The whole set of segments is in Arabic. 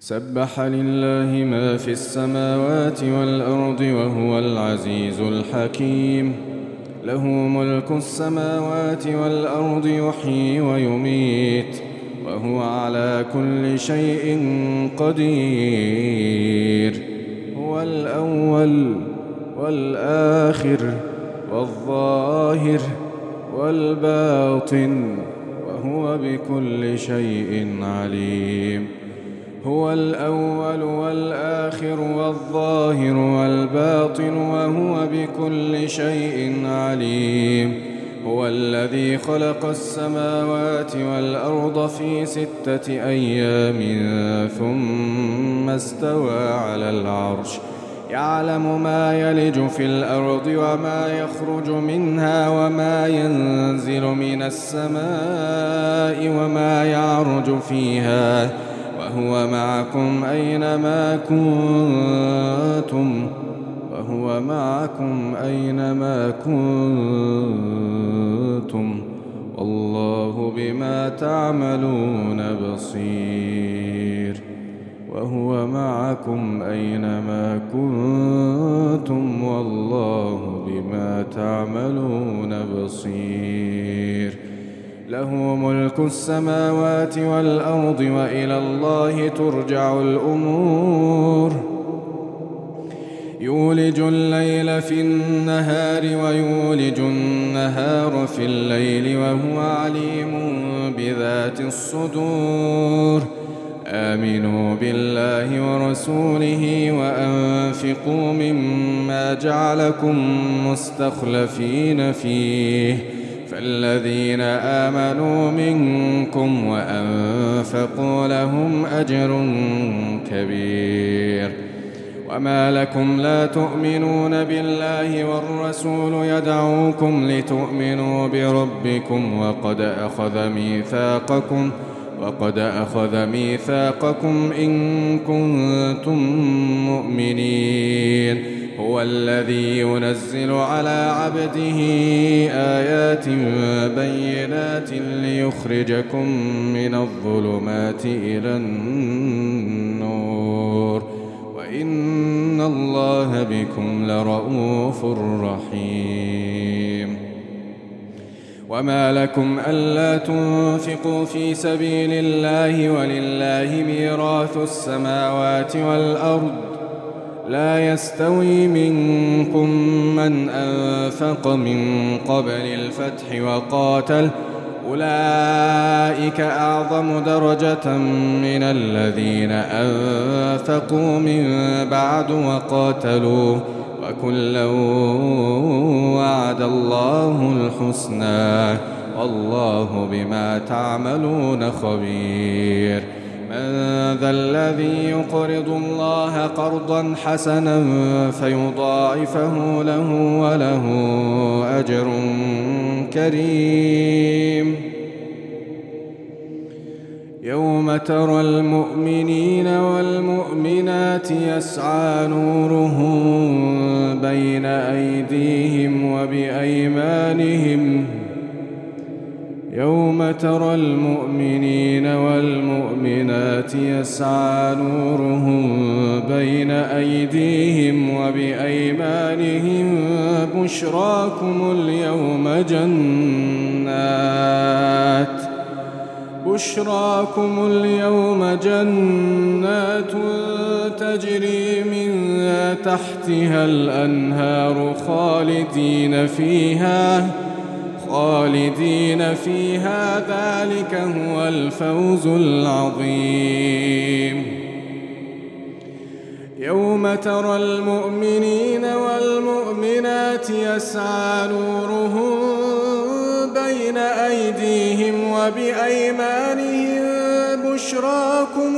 سبح لله ما في السماوات والأرض وهو العزيز الحكيم. له ملك السماوات والأرض يحيي ويميت وهو على كل شيء قدير. هو الأول والآخر والظاهر والباطن وهو بكل شيء عليم. هو الأول والآخر والظاهر والباطن وهو بكل شيء عليم. هو الذي خلق السماوات والأرض في 6 أيام ثم استوى على العرش، يعلم ما يلج في الأرض وما يخرج منها وما ينزل من السماء وما يعرج فيها، وهو معكم أينما كنتم والله بما تعملون بصير. وهو معكم أينما كنتم والله بما تعملون بصير. له ملك السماوات والأرض وإلى الله ترجع الأمور. يولج الليل في النهار ويولج النهار في الليل وهو عليم بذات الصدور. آمنوا بالله ورسوله وأنفقوا مما جعلكم مستخلفين فيه، فالذين آمنوا منكم وأنفقوا لهم أجر كبير. وما لكم لا تؤمنون بالله والرسول يدعوكم لتؤمنوا بربكم وقد أخذ ميثاقكم إن كنتم مؤمنين. هو الذي ينزل على عبده آيات بينات ليخرجكم من الظلمات إلى النور، وإن الله بكم لرءوف رحيم. وما لكم ألا تنفقوا في سبيل الله ولله ميراث السماوات والأرض، لا يستوي منكم من أنفق من قبل الفتح وقاتل، أولئك أعظم درجة من الذين أنفقوا من بعد وقاتلوا، وكلا وعد الله الحسنى والله بما تعملون خبير. من ذا الذي يقرض الله قرضا حسنا فيضاعفه له وله أجر كريم. يوم ترى المؤمنين والمؤمنات يسعى نورهم بين أيديهم وبأيمانهم. يوم ترى المؤمنين والمؤمنات يسعى نورهم بين أيديهم وبأيمانهم. بشراكم اليوم جنات تجري من تحتها الأنهار خالدين فيها ذلك هو الفوز العظيم. يوم ترى المؤمنين والمؤمنات يسعى نورهم بين أيديهم وبأيمانهم. بشراكم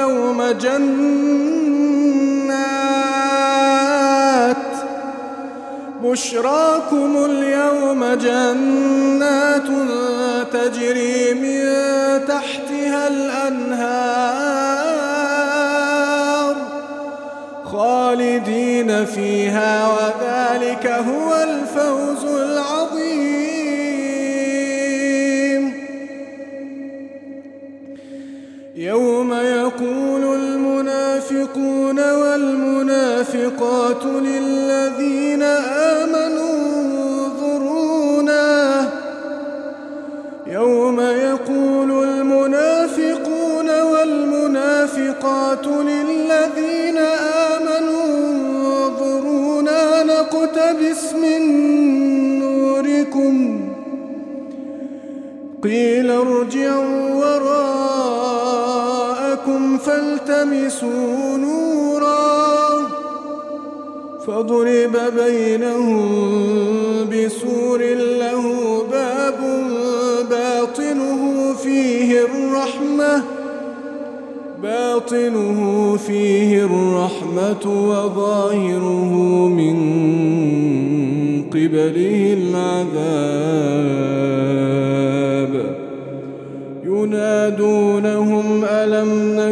اليوم جنات تجري من تحتها الأنهار خالدين فيها وذلك هو الفوز العظيم. يوم يقول المنافقون والمنافقات للذين آمنوا انظرونا يوم يقول المنافقون والمنافقات للذين آمنوا انظرونا نقتبس من نوركم قيل ارجعوا وراءكم فالتمسوا نورا فضرب بينهم بسور له باب باطنه فيه الرحمة وظاهره من قبله العذاب ينادونهم ألم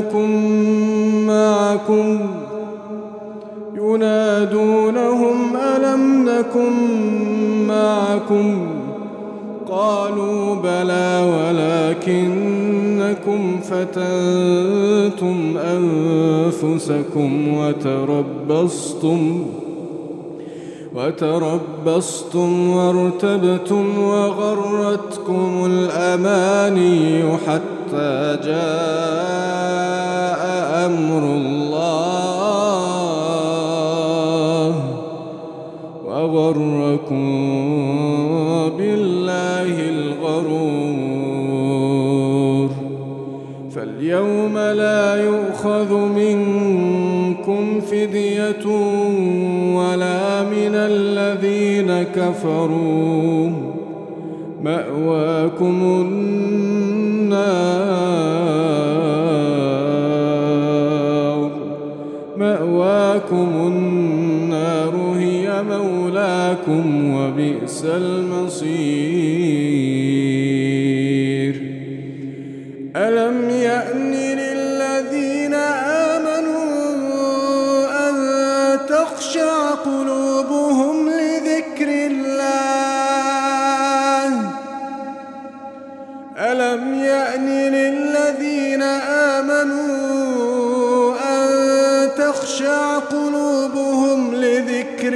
نكن معكم قالوا بلى ولكنكم فتنتم أنفسكم وتربصتم وارتبتم وغرتكم الأماني حتى جاء أمر الله وغركم بالله الغرور فاليوم لا يؤخذ منكم فدية ولا من الذين كفروا مأواكم النار هي مولاكم وبئس المصير ألم يأن للذين آمنوا أن تخشع قلوبهم لذكر الله ألم يأن للذين آمنوا أن تخشع قلوبهم لذكر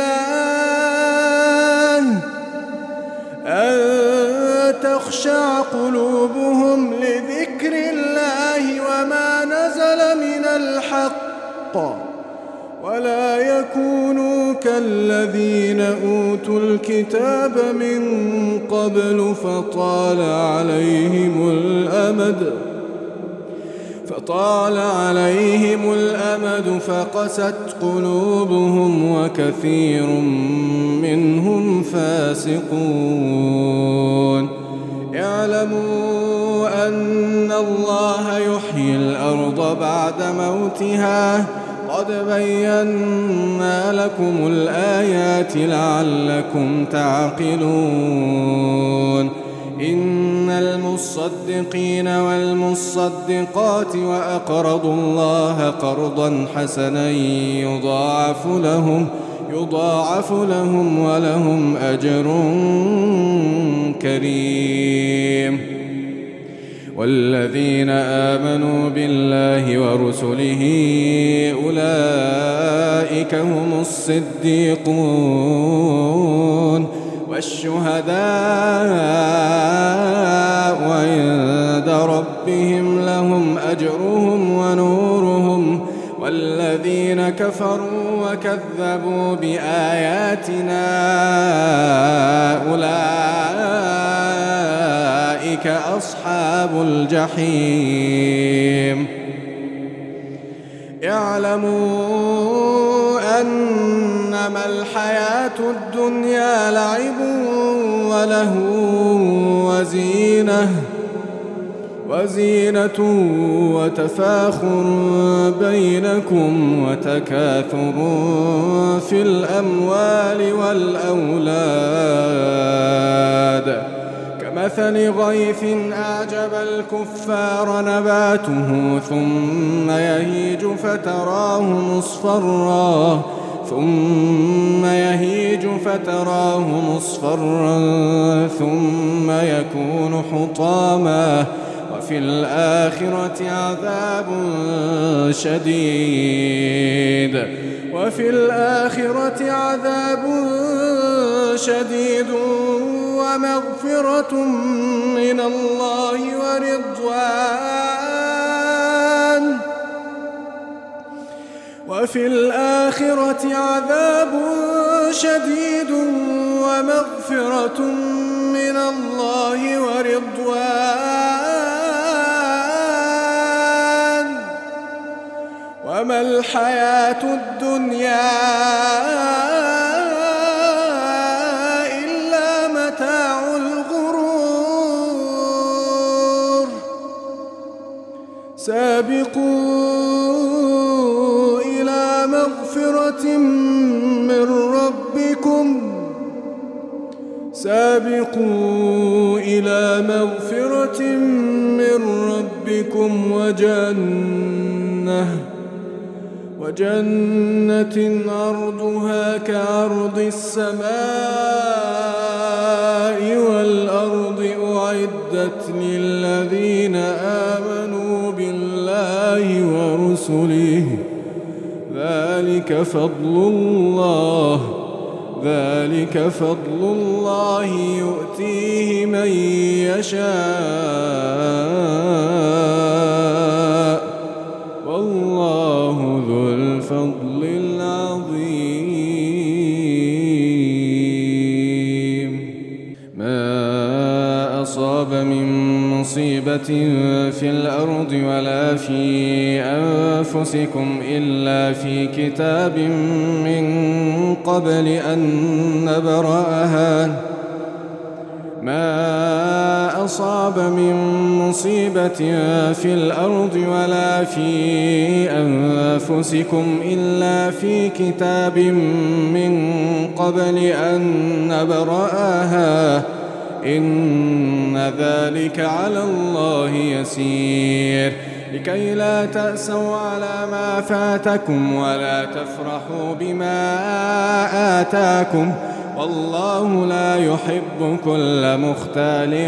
الله وما نزل من الحق ولا يكونوا كالذين أوتوا الكتاب من قبل فطال عليهم الأمد فقست قلوبهم وكثير منهم فاسقون اعلموا أن الله يحيي الأرض بعد موتها قد بينا لكم الآيات لعلكم تعقلون إن المصدقين والمصدقات وأقرضوا الله قرضا حسنا يضاعف لهم ولهم أجر كريم والذين آمنوا بالله ورسله أولئك هم الصديقون والشهداء وعند ربهم لهم أجرهم ونورهم والذين كفروا وكذبوا بآياتنا أولئك أصحاب الجحيم اعلموا أنما الحياة الدنيا لعب وله وزينة وتفاخر بينكم وتكاثر في الأموال والأولاد كمثل غيث أعجب الكفار نباته ثم يهيج فتراه مصفرا ثم يكون حطاما وفي الآخرة عذاب شديد ومغفرة من الله ورضوان وفي الآخرة عذاب شديد ومغفرة من الله ورضوان وما الحياة الدنيا إلا متاع الغرور سابقوا إلى مغفرة من ربكم وجنة عرضها كعرض السماء والأرض أعدت للذين آمنوا بالله ورسله ذلك فضل الله يؤتيه من يشاء والله ذو الفضل العظيم ما أصاب من مصيبة في الأرض ولا في أنفسكم إلا في كتاب من قبل أن نبرأها ما أصاب من مصيبة في الأرض ولا في أنفسكم إلا في كتاب من قبل أن نبرأها إن ذلك على الله يسير لكي لا تأسوا على ما فاتكم ولا تفرحوا بما آتاكم والله لا يحب كل مختال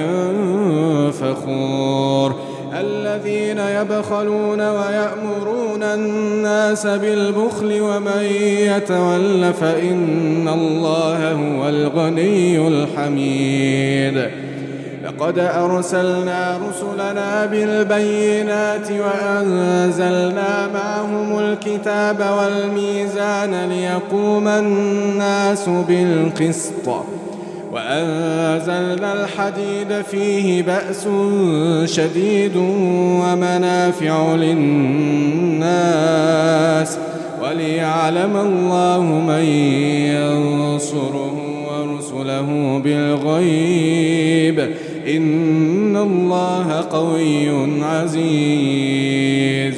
فخور الذين يبخلون ويأمرون الناس بالبخل ومن يتول فإن الله هو الغني الحميد لقد أرسلنا رسلنا بالبينات وأنزلنا معهم الكتاب والميزان ليقوم الناس بالقسط وأنزلنا الحديد فيه بأس شديد ومنافع للناس وليعلم الله من ينصره ورسله بالغيب إن الله قوي عزيز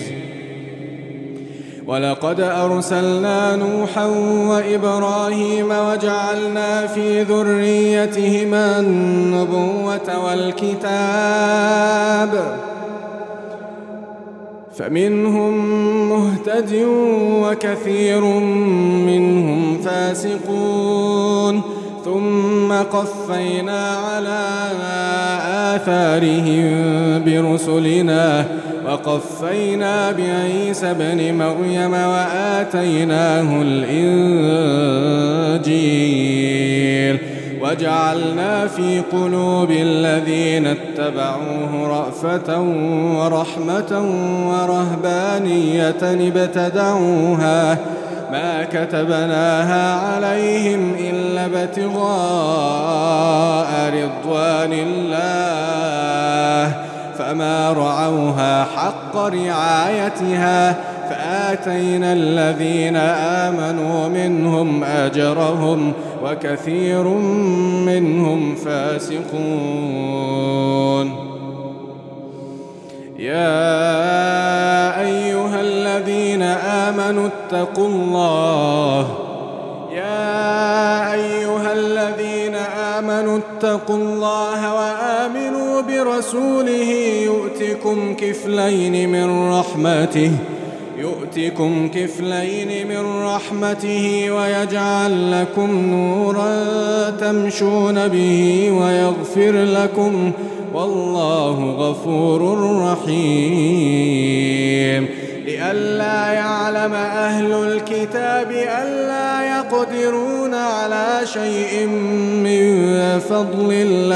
ولقد أرسلنا نوحا وإبراهيم وجعلنا في ذريتهما النبوة والكتاب فمنهم مهتد وكثير منهم فاسقون ثم قفينا على آثارهم برسلنا وقفينا بعيسى ابن مريم وآتيناه الإنجيل وجعلنا في قلوب الذين اتبعوه رأفة ورحمة ورهبانية ابتدعوها ما كتبناها عليهم إلا ابتغاء رضوان الله فما رعوها حق رعايتها فآتينا الذين آمنوا منهم أجرهم وكثير منهم فاسقون يا أيها الذين آمنوا اتقوا الله وآمنوا برسوله يؤتكم كفلين من رحمته ويجعل لكم نورا تمشون به والله غفور رحيم. لئلا يعلم أهل الكتاب ألا يقدرون على شيء من فضل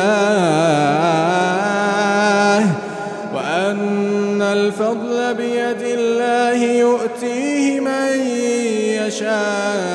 الله وأن الفضل بيد الله يؤتيه من يشاء